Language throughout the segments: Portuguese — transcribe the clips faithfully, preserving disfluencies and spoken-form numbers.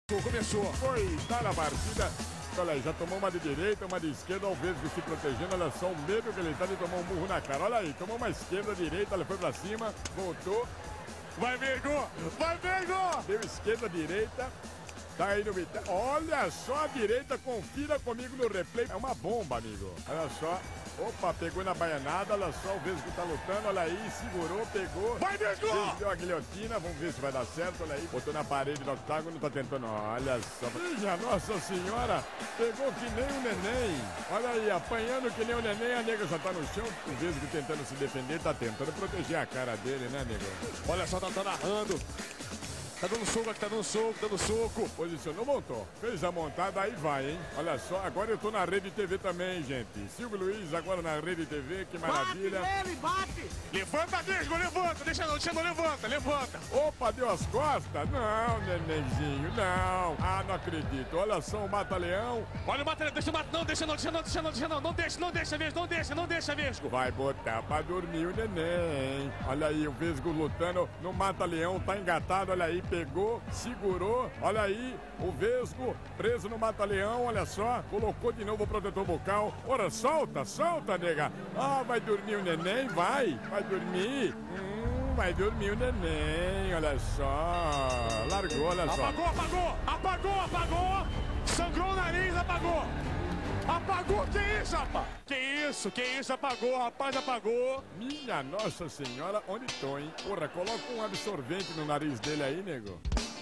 Começou, foi, tá na partida. Olha aí, já tomou uma de direita, uma de esquerda, ao Vesgo se protegendo. Olha só o medo que ele tá de tomar um murro na cara. Olha aí, tomou uma esquerda, direita, ele foi pra cima, voltou. Vai, Vergo! Vai, Vergo! Deu esquerda, direita. Tá aí no meio. Olha só a direita, confira comigo no replay. É uma bomba, amigo. Olha só. Opa, pegou na baianada, olha só, o Vesgo tá lutando, olha aí, segurou, pegou. Vai, Vesgo! Deu a guilhotina, vamos ver se vai dar certo, olha aí. Botou na parede do octágono, tá tentando, olha só. Minha Nossa Senhora, pegou que nem um neném. Olha aí, apanhando que nem um neném, a nega já tá no chão. O Vesgo tentando se defender, tá tentando proteger a cara dele, né, nega? Olha só, tá, tá narrando. Tá dando soco aqui, tá dando soco, dando soco. Posicionou, montou. Fez a montada, aí vai, hein? Olha só, agora eu tô na Rede T V também, gente. Silvio Luiz agora na Rede T V, que maravilha. Bate nele, bate! Levanta, Vesgo, levanta. Deixa não, deixa não, levanta, levanta. Opa, deu as costas? Não, nenenzinho, não. Ah, não acredito. Olha só o Mata-Leão. Olha o Mata-Leão, deixa o Mata, não, deixa não, deixa não, deixa não, deixa não. Não deixa, não deixa, Vesgo, não deixa, não deixa, Vesgo. Vai botar pra dormir o neném. Olha aí, o Vesgo lutando no Mata-Leão, tá engatado, olha aí, pegou. Segurou, olha aí, o Vesgo preso no Mata-Leão, olha só, colocou de novo o protetor bucal. Ora, solta, solta, nega. Ah, vai dormir o neném, vai, vai dormir. Hum, vai dormir o neném, olha só. Largou, olha só. Apagou, apagou, apagou, apagou. Sangrou o nariz, apagou. Apagou, que isso, rapaz? Que isso, que isso, apagou, rapaz, apagou. Minha Nossa Senhora, onde tô, hein? Porra, coloca um absorvente no nariz dele aí, nego.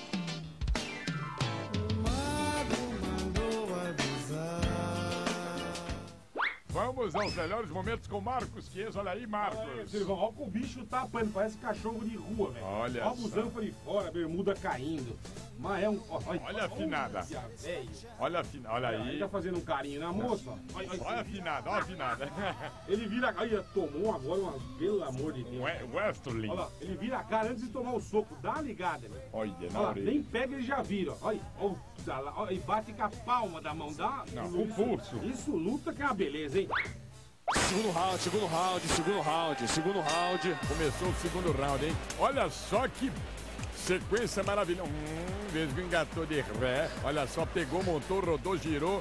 Vamos aos melhores momentos com Marcos Chiesa. Olha aí, Marcos. Olha, Silvão, olha que o bicho tá apanhando, parece cachorro de rua, velho. Olha Olha o busanfa de fora, a bermuda caindo. Mas é um... Olha, olha a afinada. Olha a afinada, olha aí. Ele tá fazendo um carinho na moça. Olha, olha, olha a afinada, olha a afinada. Ele vira... Olha, tomou agora uma... Pelo amor de Deus. Westerling. Olha lá, ele vira a cara antes de tomar o soco. Dá uma ligada, velho. Olha, na olha, orelha. nem pega, ele já vira. Olha, olha, olha, e bate com a palma da mão. Dá... Não, o pulso. Isso luta que é uma beleza, hein? Segundo round, segundo round, segundo round, segundo round. Começou o segundo round, hein? Olha só que sequência maravilhosa. Hum, Vesgo engatou de ré. Olha só, pegou, montou, rodou, girou.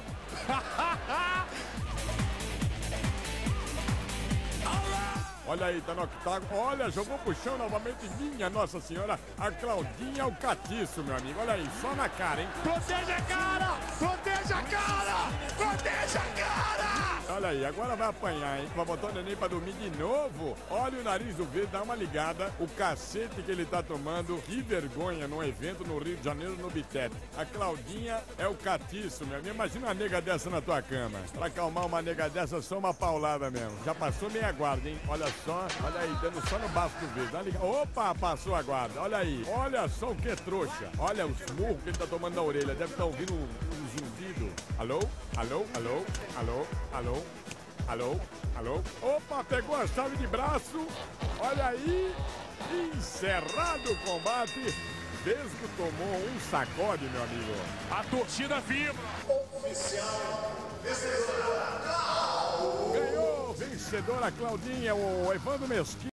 Olha aí, tá no octágono. Olha, jogou pro chão novamente. Minha Nossa Senhora, a Claudinha é o catiço, meu amigo. Olha aí, só na cara, hein? Proteja a cara! Proteja a cara! Proteja a cara! Olha aí, agora vai apanhar, hein? Vai botar o neném pra dormir de novo. Olha o nariz do Vesgo, dá uma ligada. O cacete que ele tá tomando. Que vergonha num evento no Rio de Janeiro, no Bitete. A Claudinha é o catiço, meu amigo. Imagina uma nega dessa na tua cama. Pra acalmar uma nega dessa, só uma paulada mesmo. Já passou meia guarda, hein? Olha só, olha aí, dando só no baço do Vesgo. Opa, passou a guarda. Olha aí, olha só o que é trouxa. Olha os murros que ele tá tomando na orelha. Deve estar ouvindo um, um zumbido. Alô? Alô? Alô? Alô? Alô? Alô? Alô? Opa, pegou a chave de braço. Olha aí, encerrado o combate. Vesgo tomou um sacode, meu amigo. A torcida vibra. Oficial vencedora. Ganhou, vencedora Claudinha, o Evandro Mesquita.